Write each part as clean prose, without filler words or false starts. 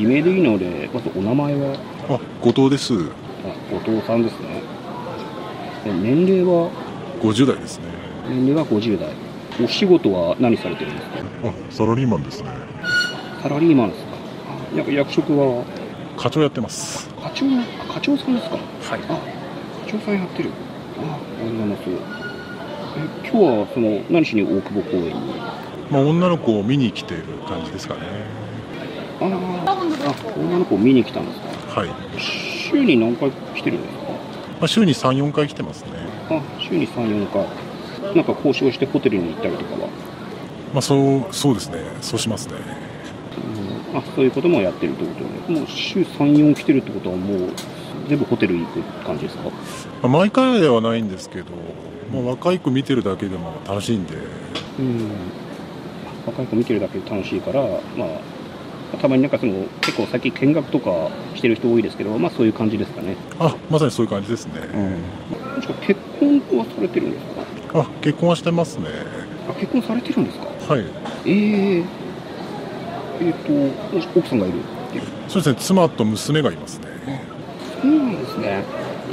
偽名でいいので、まずお名前は？ 後藤です。 後藤さんですね。年齢は 50代ですね。 年齢は50代。お仕事は何されてるんですか？ サラリーマンですね。 サラリーマンですか？なんか役職は？ 課長やってます。 課長さんですか？ はい。 課長さんやってる。ありがとうございます。今日は何しに大久保公園に？ 女の子を見に来ている感じですかね。 女の子を見に来たんですか？ はい。 週に何回来てるんですか？ 週に3、4回来てますね。 週に3、4回。なんか交渉してホテルに行ったりとかは？ そうですね。そうしますね。 そういうこともやってるってことで、もう週3、4来てるってことはもう全部ホテル行く感じですか？ 毎回ではないんですけど、若い子見てるだけでも楽しいんで。 若い子見てるだけで楽しいから、たまになんか結構最近見学とかしてる人多いですけど、そういう感じですかね。 まさにそういう感じですね。 結婚はされてるんですか？ 結婚はしてますね。 結婚されてるんですか？ はい。 奥さんがいるっていう？ そうですね。妻と娘がいますね。 そうなんですね。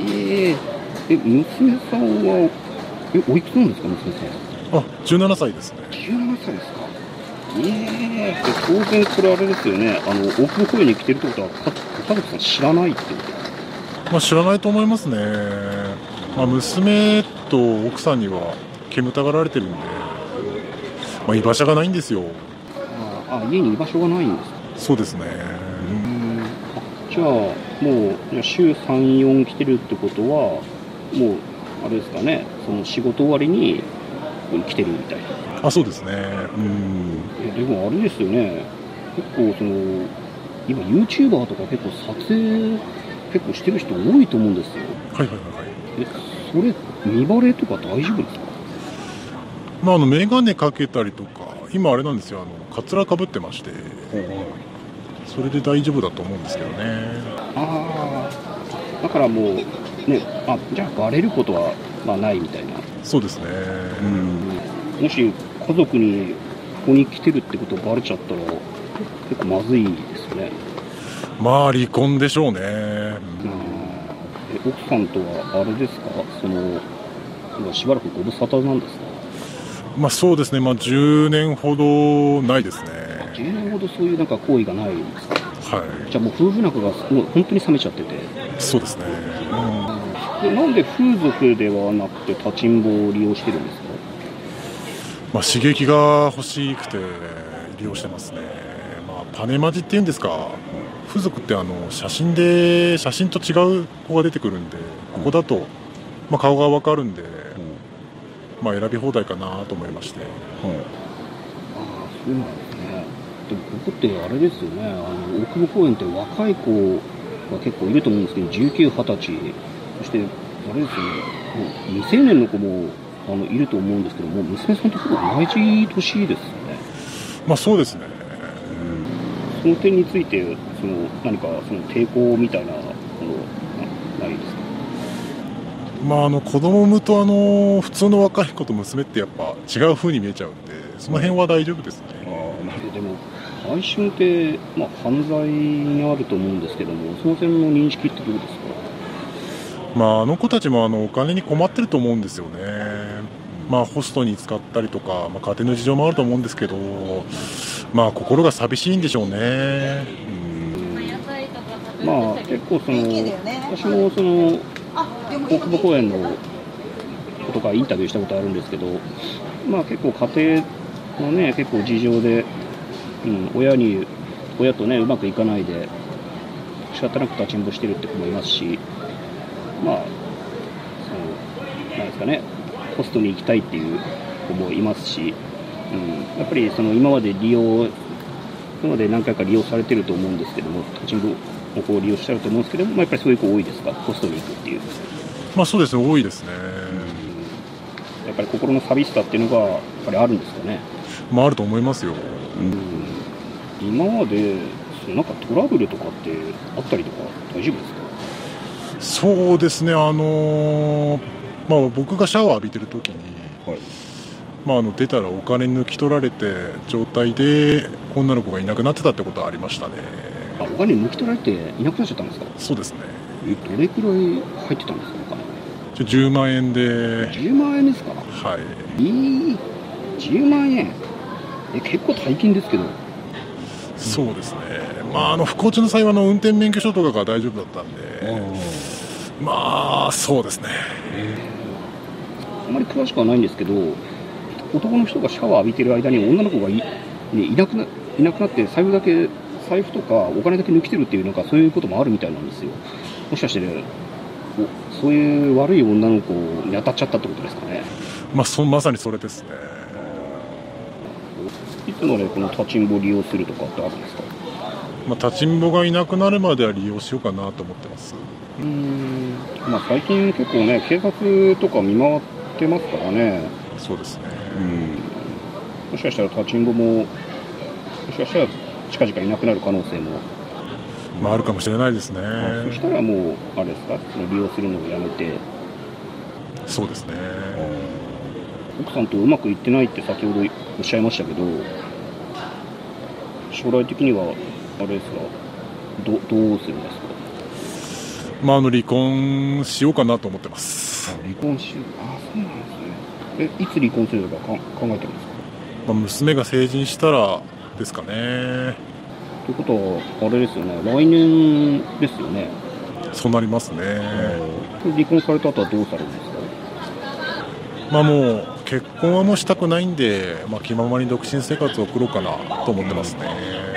娘さんはおいくつなんですか？娘さん。 17歳ですね。 17歳ですか？当然これあれですよね。大久保公園に来てるってことは田口さん知らないってこと？ 知らないと思いますね。娘と奥さんには煙たがられてるんで、居場所がないんですよ。 家に居場所がないんですか？ そうですね。 じゃあもう週3、4来てるってことはもうあれですかね。その仕事終わりに来てるみたいな。 そうですね。 でもあれですよね。結構今 YouTuber とか結構撮影結構してる人多いと思うんですよ。それ見バレとか大丈夫ですか？ 眼鏡かけたりとか、今あれなんですよ。カツラかぶってまして、それで大丈夫だと思うんですけどね。 だからもうね、じゃあバレることはないみたいな。 そうですね。 もし家族にここに来てるってことバレちゃったら結構まずいですよね。 離婚でしょうね。 奥さんとはあれですか？しばらくご無沙汰なんですか？ そうですね。10年ほどないですね。 10年ほどそういうなんか行為がないんですか？ はい。 じゃあもう夫婦仲がもう本当に冷めちゃってて。 そうですね。 なんで風俗ではなくて立ちんぼを利用してるんですか？ 刺激が欲しくて利用してますね。パネマジっていうんですか。風俗って写真と違う子が出てくるんで、ここだと、顔がわかるんで、選び放題かなと思いまして。 そうなんですね。でもここってあれですよね。大久保公園って若い子が結構いると思うんですけど、19、20歳、そしてあれですよね。もう未成年の子もいると思うんですけども、娘さんとほぼ同じ年ですよね。 そうですね。 その点について何か抵抗みたいなものないですか？ 子供を産むと普通の若い子と娘ってやっぱ違う風に見えちゃうんで、その辺は大丈夫ですね。 でも売春って犯罪にあると思うんですけども、その点の認識ってどうですか？ 子たちもお金に困ってると思うんですよね。ホストに使ったりとか、家庭の事情もあると思うんですけど、心が寂しいんでしょうね。 結構私も大久保公園のことかインタビューしたことあるんですけど、結構家庭のね結構事情で、親とねうまくいかないで仕方なく立ちんぼしてるって子もいますし、なんですかね、ホストに行きたいっていう子もいますし、やっぱり今まで何回か利用されてると思うんですけども、立ちんぼをこう利用してると思うんですけども、やっぱりそういう子多いですか？ホストに行くっていう。 そうですね、多いですね。 やっぱり心の寂しさっていうのがやっぱりあるんですかね。 あると思いますよ。 今までなんかトラブルとかってあったりとか大丈夫ですか？ そうですね。僕がシャワー浴びてる時に、出たらお金抜き取られて状態で女の子がいなくなってたってことはありましたね。 お金抜き取られていなくなっちゃったんですか？ そうですね。 どれくらい入ってたんですか？お金 10万円で。 10万円ですか？ はい。 10万円結構大金ですけど。 そうですね。不幸中の幸い運転免許証とかが大丈夫だったんで、そうですね。 あまり詳しくはないんですけど、男の人がシャワー浴びてる間に女の子がいなくなって財布とかお金だけ抜きてるっていう、そういうこともあるみたいなんですよ。もしかして、そういう悪い女の子に当たっちゃったってことですかね。 まさにそれですね。 いつまでこの立ちんぼを利用するとかってあるんですか？ 立ちんぼがいなくなるまでは利用しようかなと思ってます。 最近結構ね、警察とか見回ってますからね。 そうですね。 もしかしたら立ちんぼも、もしかしたら近々いなくなる可能性も、 あるかもしれないですね。 そしたらもう、あれですか、利用するのをやめて。 そうですね。 奥さんとうまくいってないって先ほどおっしゃいましたけど、将来的には、あれですか、どうするんですか？ 離婚しようかなと思ってます。 離婚しよう。そうなんですね。いつ離婚するとか考えてるんですか？ 娘が成人したらですかね。 ということは、あれですよね、来年ですよね。 そうなりますね。 離婚された後はどうされるんですか？ もう結婚はもうしたくないんで、気ままに独身生活を送ろうかなと思ってますね。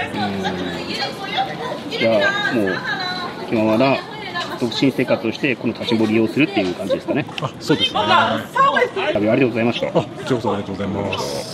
じゃあもう気ままな独身生活をしてこの立ちんぼを利用するっていう感じですかね。 そうですね。 ありがとうございました。 こちらこそありがとうございます。